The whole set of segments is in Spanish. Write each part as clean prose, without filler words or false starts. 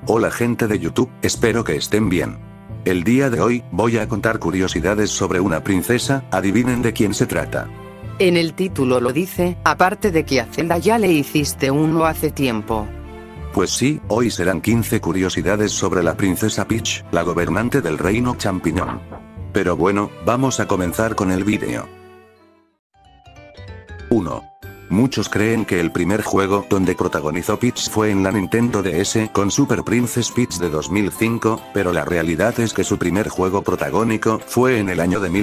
Hola gente de YouTube, espero que estén bien. El día de hoy, voy a contar curiosidades sobre una princesa, adivinen de quién se trata. En el título lo dice, aparte de que a Zelda ya le hiciste uno hace tiempo. Pues sí, hoy serán 15 curiosidades sobre la princesa Peach, la gobernante del reino champiñón. Pero bueno, vamos a comenzar con el vídeo. 1. Muchos creen que el primer juego donde protagonizó Peach fue en la Nintendo DS con Super Princess Peach de 2005, pero la realidad es que su primer juego protagónico fue en el año de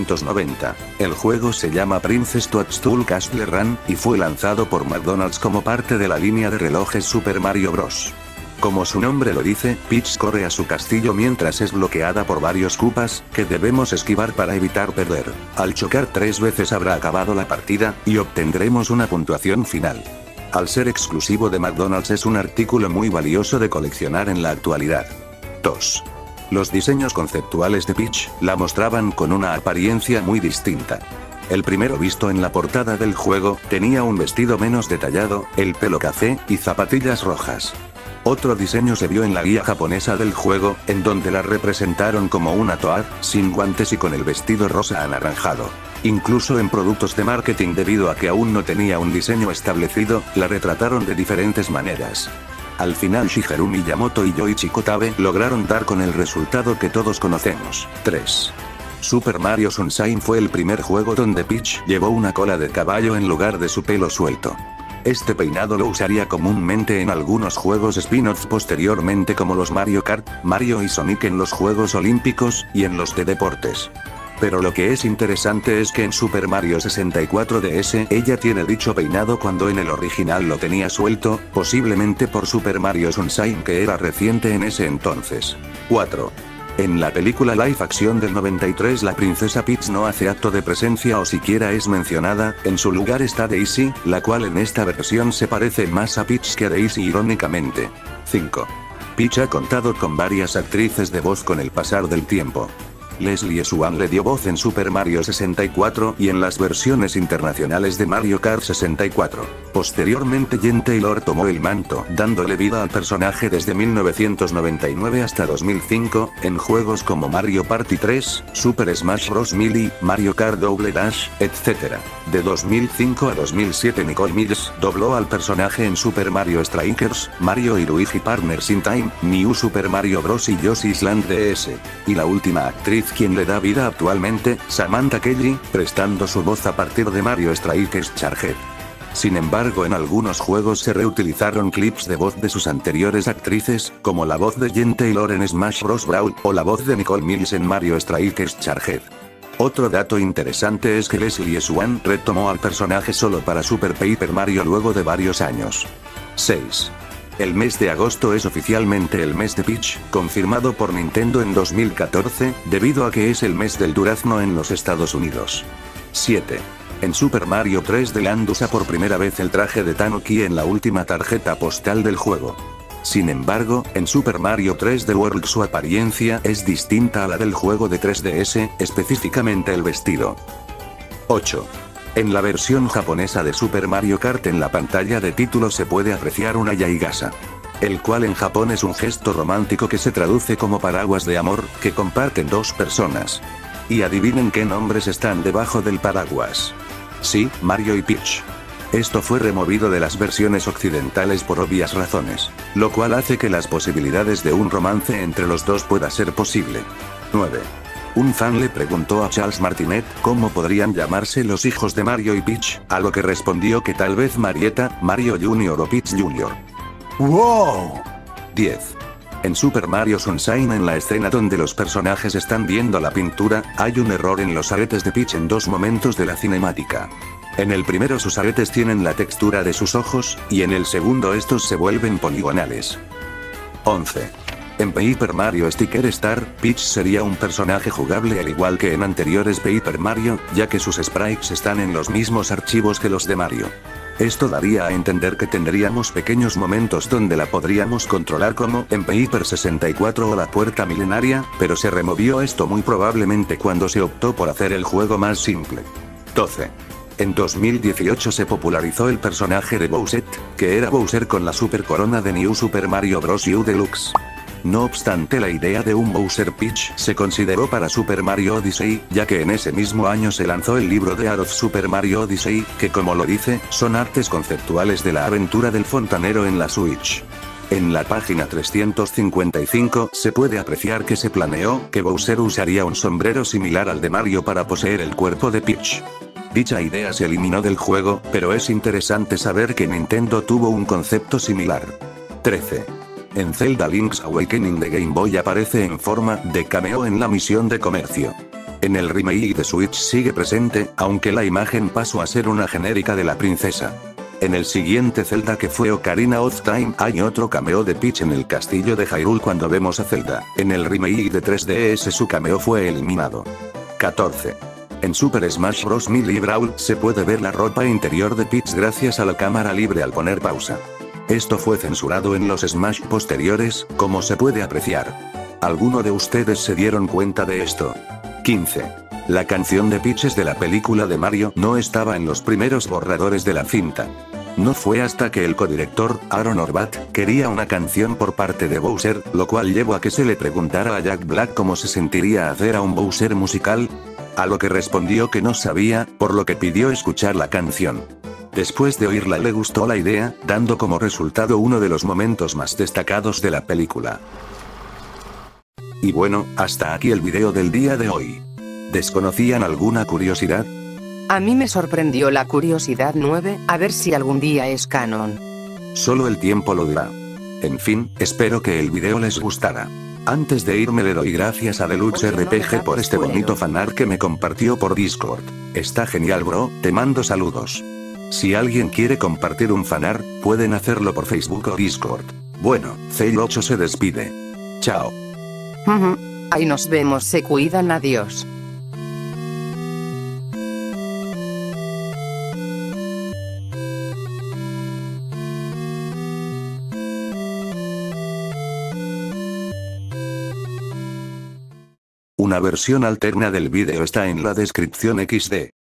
1990. El juego se llama Princess Toadstool Castle Run, y fue lanzado por McDonald's como parte de la línea de relojes Super Mario Bros. Como su nombre lo dice, Peach corre a su castillo mientras es bloqueada por varios Koopas, que debemos esquivar para evitar perder. Al chocar 3 veces habrá acabado la partida, y obtendremos una puntuación final. Al ser exclusivo de McDonald's es un artículo muy valioso de coleccionar en la actualidad. 2. Los diseños conceptuales de Peach la mostraban con una apariencia muy distinta. El primero visto en la portada del juego, tenía un vestido menos detallado, el pelo café, y zapatillas rojas. Otro diseño se vio en la guía japonesa del juego, en donde la representaron como una Toad, sin guantes y con el vestido rosa anaranjado. Incluso en productos de marketing, debido a que aún no tenía un diseño establecido, la retrataron de diferentes maneras. Al final Shigeru Miyamoto y Yoichi Kotabe lograron dar con el resultado que todos conocemos. 3. Super Mario Sunshine fue el primer juego donde Peach llevó una cola de caballo en lugar de su pelo suelto. Este peinado lo usaría comúnmente en algunos juegos spin-off posteriormente, como los Mario Kart, Mario y Sonic en los Juegos Olímpicos, y en los de deportes. Pero lo que es interesante es que en Super Mario 64 DS ella tiene dicho peinado cuando en el original lo tenía suelto, posiblemente por Super Mario Sunshine, que era reciente en ese entonces. 4. En la película live action del 93 la princesa Peach no hace acto de presencia o siquiera es mencionada, en su lugar está Daisy, la cual en esta versión se parece más a Peach que a Daisy irónicamente. 5. Peach ha contado con varias actrices de voz con el pasar del tiempo. Leslie Swann le dio voz en Super Mario 64 y en las versiones internacionales de Mario Kart 64. Posteriormente Jen Taylor tomó el manto, dándole vida al personaje desde 1999 hasta 2005, en juegos como Mario Party 3, Super Smash Bros. Melee, Mario Kart Double Dash, etc. De 2005 a 2007 Nicole Mills dobló al personaje en Super Mario Strikers, Mario y Luigi Partners in Time, New Super Mario Bros. Y Yoshi's Land DS. Y la última actriz quien le da vida actualmente, Samantha Kelly, prestando su voz a partir de Mario Strikers Charhead. Sin embargo, en algunos juegos se reutilizaron clips de voz de sus anteriores actrices, como la voz de Jen Taylor en Smash Bros. Brawl, o la voz de Nicole Mills en Mario Strikers Charhead. Otro dato interesante es que Leslie Swann retomó al personaje solo para Super Paper Mario luego de varios años. 6. El mes de agosto es oficialmente el mes de Peach, confirmado por Nintendo en 2014, debido a que es el mes del durazno en los Estados Unidos. 7. En Super Mario 3D Land usa por primera vez el traje de Tanuki en la última tarjeta postal del juego. Sin embargo, en Super Mario 3D World su apariencia es distinta a la del juego de 3DS, específicamente el vestido. 8. En la versión japonesa de Super Mario Kart en la pantalla de título se puede apreciar una yaigasa, el cual en Japón es un gesto romántico que se traduce como paraguas de amor, que comparten dos personas. Y adivinen qué nombres están debajo del paraguas. Sí, Mario y Peach. Esto fue removido de las versiones occidentales por obvias razones, lo cual hace que las posibilidades de un romance entre los dos pueda ser posible. 9. Un fan le preguntó a Charles Martinet cómo podrían llamarse los hijos de Mario y Peach, a lo que respondió que tal vez Marietta, Mario Jr. o Peach Jr. ¡Wow! 10. En Super Mario Sunshine, en la escena donde los personajes están viendo la pintura, hay un error en los aretes de Peach en 2 momentos de la cinemática. En el primero sus aretes tienen la textura de sus ojos, y en el segundo estos se vuelven poligonales. 11. En Paper Mario Sticker Star, Peach sería un personaje jugable al igual que en anteriores Paper Mario, ya que sus sprites están en los mismos archivos que los de Mario. Esto daría a entender que tendríamos pequeños momentos donde la podríamos controlar como en Paper 64 o la Puerta Milenaria, pero se removió esto muy probablemente cuando se optó por hacer el juego más simple. 12. En 2018 se popularizó el personaje de Bowser, que era Bowser con la super corona de New Super Mario Bros. U Deluxe. No obstante, la idea de un Bowser Peach se consideró para Super Mario Odyssey, ya que en ese mismo año se lanzó el libro de Art of Super Mario Odyssey, que como lo dice, son artes conceptuales de la aventura del fontanero en la Switch. En la página 355 se puede apreciar que se planeó que Bowser usaría un sombrero similar al de Mario para poseer el cuerpo de Peach. Dicha idea se eliminó del juego, pero es interesante saber que Nintendo tuvo un concepto similar. 13. En Zelda Link's Awakening de Game Boy aparece en forma de cameo en la misión de comercio. En el remake de Switch sigue presente, aunque la imagen pasó a ser una genérica de la princesa. En el siguiente Zelda, que fue Ocarina of Time, hay otro cameo de Peach en el castillo de Hyrule cuando vemos a Zelda. En el remake de 3DS su cameo fue eliminado. 14. En Super Smash Bros. Melee Brawl se puede ver la ropa interior de Peach gracias a la cámara libre al poner pausa. Esto fue censurado en los Smash posteriores, como se puede apreciar. ¿Alguno de ustedes se dieron cuenta de esto? 15. La canción de Peach de la película de Mario no estaba en los primeros borradores de la cinta. No fue hasta que el codirector, Aaron Horvath, quería una canción por parte de Bowser, lo cual llevó a que se le preguntara a Jack Black cómo se sentiría hacer a un Bowser musical. A lo que respondió que no sabía, por lo que pidió escuchar la canción. Después de oírla le gustó la idea, dando como resultado uno de los momentos más destacados de la película. Y bueno, hasta aquí el video del día de hoy. ¿Desconocían alguna curiosidad? A mí me sorprendió la curiosidad 9, a ver si algún día es canon. Solo el tiempo lo dirá. En fin, espero que el video les gustara. Antes de irme le doy gracias a Deluxe RPG por este bonito fanart que me compartió por Discord. Está genial, bro, te mando saludos. Si alguien quiere compartir un fanart, pueden hacerlo por Facebook o Discord. Bueno, Fail8 se despide. Chao. Ahí nos vemos, se cuidan, adiós. Una versión alterna del vídeo está en la descripción XD.